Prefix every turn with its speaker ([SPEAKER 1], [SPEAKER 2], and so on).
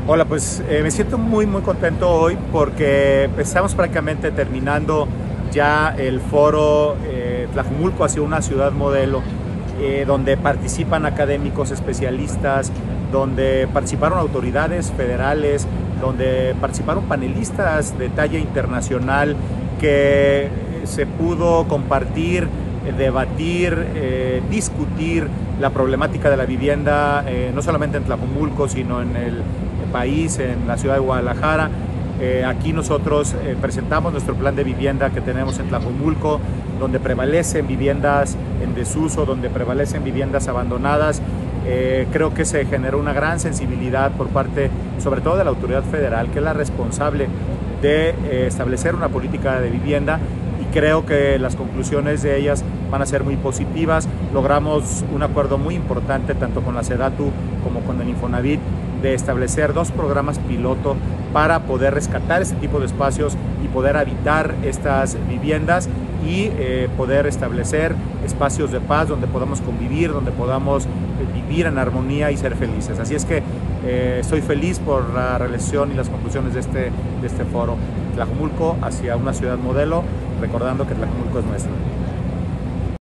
[SPEAKER 1] Hola, pues me siento muy contento hoy porque estamos prácticamente terminando ya el foro Tlajumulco hacia una ciudad modelo, donde participan académicos especialistas, donde participaron autoridades federales, donde participaron panelistas de talla internacional, que se pudo compartir, debatir, discutir la problemática de la vivienda, no solamente en Tlajumulco, sino en el país, en la ciudad de Guadalajara. Aquí nosotros presentamos nuestro plan de vivienda que tenemos en Tlajumulco, donde prevalecen viviendas en desuso, donde prevalecen viviendas abandonadas. Creo que se generó una gran sensibilidad por parte, sobre todo de la autoridad federal, que es la responsable de establecer una política de vivienda, y creo que las conclusiones de ellas van a ser muy positivas. Logramos un acuerdo muy importante tanto con la SEDATU como con el Infonavit, de establecer 2 programas piloto para poder rescatar este tipo de espacios y poder habitar estas viviendas y poder establecer espacios de paz donde podamos convivir, donde podamos vivir en armonía y ser felices. Así es que estoy feliz por la realización y las conclusiones de este foro. Tlajumulco hacia una ciudad modelo, recordando que Tlajumulco es nuestra.